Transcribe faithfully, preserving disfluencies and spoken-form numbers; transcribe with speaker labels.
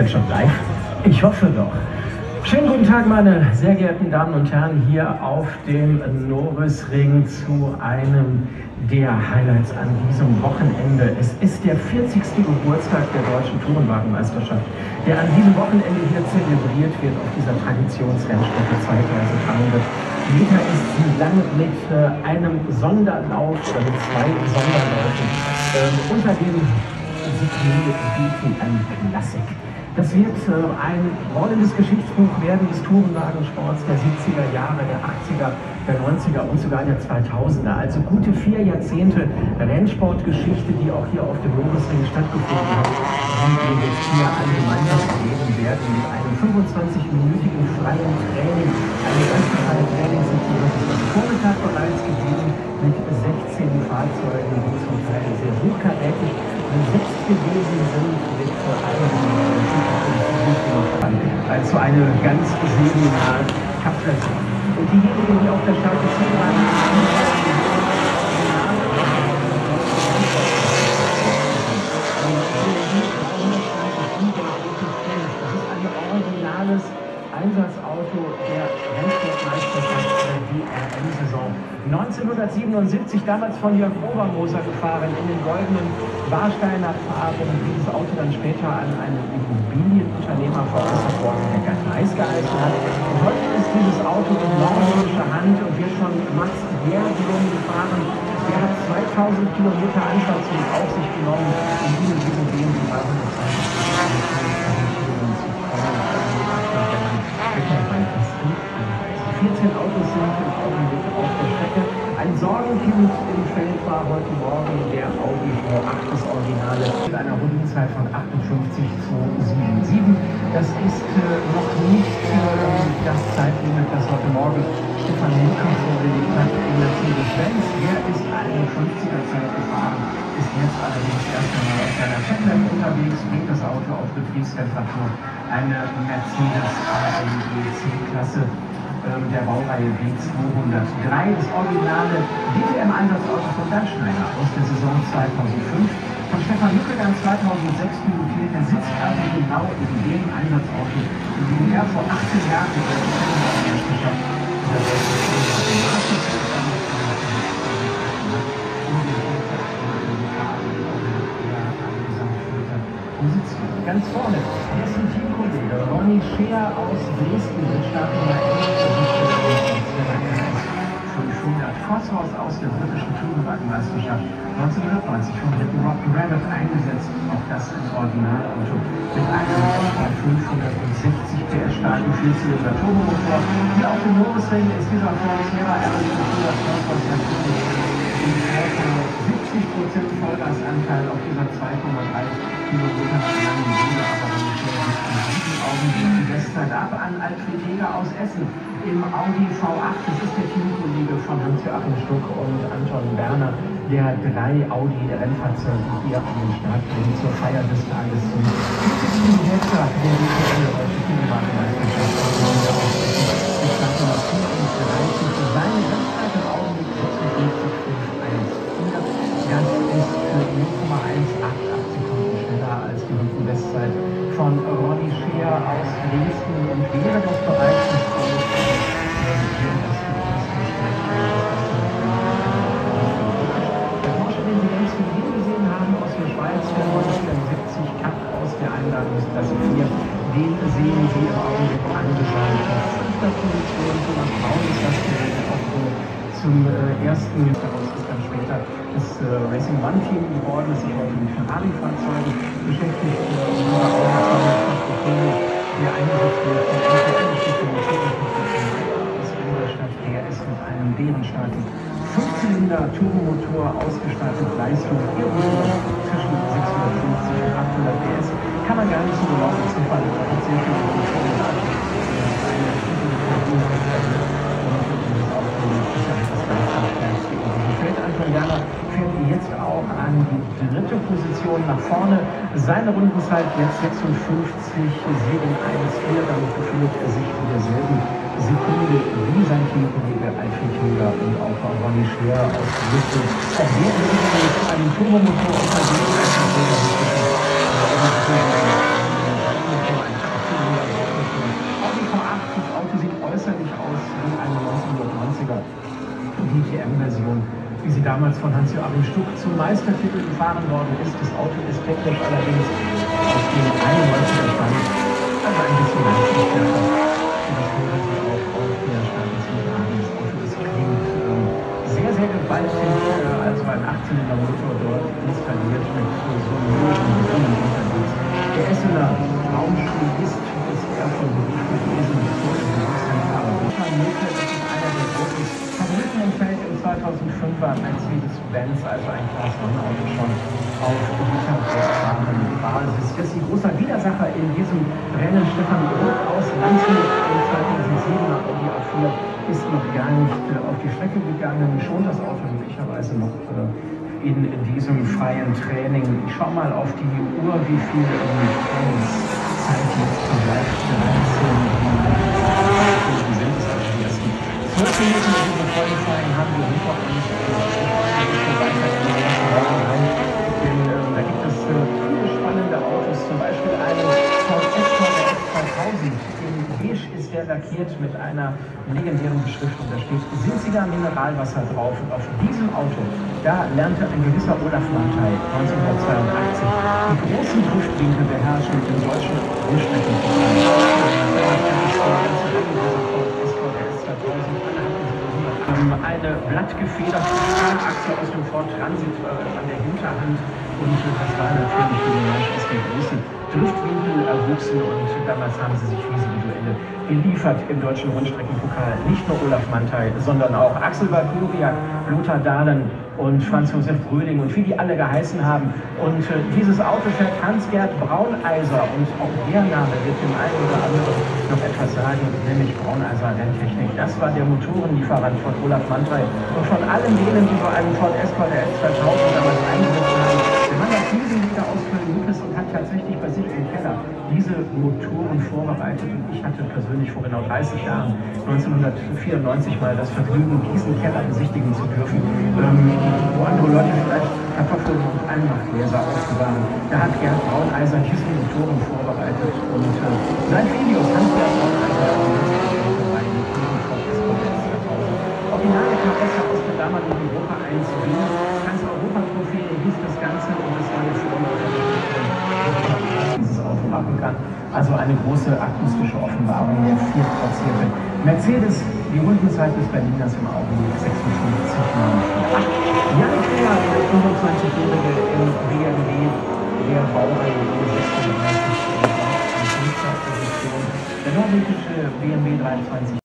Speaker 1: jetzt schon live? Ich hoffe doch. Schönen guten Tag, meine sehr geehrten Damen und Herren, hier auf dem Nobisring zu einem der Highlights an diesem Wochenende. Es ist der vierzigste Geburtstag der Deutschen Tourenwagenmeisterschaft, der an diesem Wochenende hier zelebriert wird auf dieser Traditionsrennstrecke. zweitausenddreihundert Meter ist sie lang mit äh, einem Sonderlauf, oder mit zwei Sonderläufen äh, unter dem Signal B T M Classic. Das wird äh, ein rollendes Geschichtsbuch werden des Tourenwagensports der siebziger Jahre, der achtziger, der neunziger und sogar der zweitausender. Also gute vier Jahrzehnte Rennsportgeschichte, die auch hier auf dem Nobisring stattgefunden hat, die wir jetzt hier alle gemeinsam erleben werden mit einem fünfundzwanzigminütigen freien Training. Eine ganz freie Trainingssituation hat es am Vormittag bereits gegeben mit sechzehn Fahrzeugen, die zum Teil sehr hochkarätig besetzt gewesen sind mit einigen also eine ganz seriennahe Cup-Version. Und diejenigen, die auf der Strecke ziehen waren, das ist ein originales Einsatzauto der Rennsportmeisterschaft der W R M-Saison. neunzehnhundertsiebenundsiebzig, damals von Jörg Obermoser gefahren, in den goldenen Warsteiner Farben. Dieses Auto dann später an einen Immobilienunternehmer veräußert worden, der Gerd Neis geheißen hat. Und heute ist dieses Auto in norwegischer Hand und wird von Max Bjerglund gefahren. Der hat zweitausend Kilometer Anfahrtzug auf sich genommen, um diesen diesen B M W dreihundertzweißig vierzehn Autos sind im Augenblick auf der Strecke. Ein Sorgenkind im Feld war heute Morgen der Audi V acht, das Originale, mit einer Rundenzeit von achtundfünfzig Komma zweihundertsiebenundsiebzig. Das ist äh, noch nicht äh, das Zeitlimit, das heute Morgen Stefan Hilke vorgelegt hat in Mercedes-Benz. Der ist einundfünfziger Zeit gefahren, ist jetzt allerdings erst einmal auf seiner Checklab unterwegs, bringt das Auto auf Betriebstemperatur, eine Mercedes A M G C-Klasse der Baureihe B zweihundertdrei, das originale D T M-Einsatzauto von Bernd Schneider aus der Saison zweitausendfünf. Von Stefan Hücke dann zweitausendsechs pilotiert, der sitzt also genau in dem Einsatzauto, in dem er vor achtzehn Jahren in der Meisterschaft in der Position. Ganz vorne ist ein Teamkollege Ronny Scheer aus Dresden mit Startnummer fünfhundert. Vosshaus aus der britischen Tourenwagenmeisterschaft neunzehnhundertneunzig von Little Rock Rabbit eingesetzt, auch das ein Originalauto mit einem fünfhundertsechzig P S starken Vierzylinder Turbomotor. Hier auf dem Nobisring ist dieser Ford Sierra R S siebzig Prozent Vollgasanteil auf dieser zwei Komma drei Kilometer langen Bühne, aber wenn ich schon in sieben Augenblick die Bestzeit ab an Alfred Jäger aus Essen im Audi V acht. Das ist der Teamkollege von Hans-Joachim Stuck und Anton Berner, der drei Audi-Rennfahrzeuge hier an den Start bringt zur Feier des Tages zum vierzigsten Geburtstag der D T M, der Deutschen Tourenwagenmeisterschaft. Seine Bestzeit im Augenblick sechsundfünfzig Komma eins vier. Das ist null Komma eins acht acht Sekunden schneller als die Rundenbestzeit von Ronny Scheer aus Dresden. Und wäre das bereits nicht so, der Porsche, den Sie längst von hier gesehen haben, aus der Schweiz, der neunhundertvierundsiebzig Cup aus der Einladungsklasse vier, den sehen Sie im Augenblick angesagt. Fünfter Position, Thomas Braun ist das auch zum äh, ersten, daraus ist dann später das äh, Racing One Team geworden, das sich heute mit Ferrari-Fahrzeugen beschäftigt, äh, und auch der eingesetzt wird von aus Ingolstadt. Der ist mit einem bärenstarken Fünfzylinder Turbomotor ausgestattet, Leistung zwischen sechshundertfünfzig und achthundert P S. Kann man gar nicht so genau beziffern, aber tatsächlich Anton Werner fährt jetzt auch an die dritte Position nach vorne. Seine Rundenzeit jetzt sechsundfünfzig Komma siebenhundertvierzehn. Damit befindet er sich in derselben Sekunde wie sein Teamkollege Alfred Jäger und auch Ronny Scheer aus Dresden. Auch wir sind mit einem Turbomotor unterwegs. damals von Hans-Joachim Stuck zum Meistertitel gefahren worden ist. Das Auto ist technisch allerdings aus dem einundneunziger Stand, also ein bisschen leistungsstärker. Und das hören Sie auch auf der Statusmitteilung. Das Auto ist klingt ähm, sehr, sehr gewaltig, äh, also ein achtzylinder Motor dort installiert mit so, so einem höheren Brummen unterwegs. Der Essener Raumstuhl ist, ist er von Beruf gewesen, bevor er Berufsheim war. Das ist einer der großen Favoriten im Feld. Im zweitausendfünf war Mercedes-Benz, also ein Class eins Auto schon auf Basis. Ist ein großer Widersacher in diesem Rennen. Stefan Roth aus Landshut im zweitausendsiebener Audi A vier ist noch gar nicht äh, auf die Strecke gegangen, schon das Auto möglicherweise noch äh, in diesem freien Training. Ich schaue mal auf die Uhr, wie viel Trainingszeit jetzt verbleibt. dreizehn sind es also die ersten zwölf Minuten in diesem Qualifying haben wir hinter uns. Denn äh, da gibt es äh, viele spannende Autos, zum Beispiel einen Ford Escort der F zweitausend. In Beige ist der lackiert mit einer legendären Beschriftung. Da steht Sinziger Mineralwasser drauf. Und auf diesem Auto, da lernte ein gewisser Olaf Manthey neunzehnhundertzweiundachtzig die großen Driftwinkel beherrschen im deutschen Rundstreckenpokal. Eine blattgefederte Stahlachse aus dem Ford Transit äh, an der Hinterhand und äh, das war natürlich für den Mensch aus der große Driftwinkel erwuchsen und äh, damals haben sie sich riesige Duelle geliefert im deutschen Rundstreckenpokal. Nicht nur Olaf Manthey, sondern auch Axel Walkuriak, Lothar Dahmen und Franz Josef Bröding und wie die alle geheißen haben. Und äh, dieses Auto fährt Hans-Gerd Brauneiser und auch der Name wird dem einen oder anderen noch etwas sagen, nämlich Brauneiser Renntechnik. Das war der Motorenlieferant von Olaf Manthey und von allen denen, die so einen Ford Escort der F zweitausend damals eingesetzt haben. Der Mann hat diesen wieder aus Köln-Lupes und hat tatsächlich bei sich im Keller diese Motoren vorbereitet. Und ich hatte persönlich vor genau dreißig Jahren, neunzehnhundertvierundneunzig, mal das Vergnügen, diesen Keller besichtigen zu dürfen, ähm, wo andere Leute vielleicht Kartoffeln und Einmachgläser aufbewahren. Da hat Gerd Brauneiser diese Motoren vorbereitet und äh, seit Videos haben wir Brauneiser originale Karesse aus der damaligen Europa eins B, ganze Europa-Trophäe hieß das Ganze und es war jetzt schon dieses Auto machen kann. Also eine große akustische Offenbarung, der viertplatzierte Mercedes, die Rundenzeit des Berliners im Augenblick sechsundfünfzig Minuten. Janik Fehr, der fünfundzwanzigjährige im B M W, der Baureihe E sechsunddreißig, in fünfter Position. Der norwegische B M W dreiundzwanzig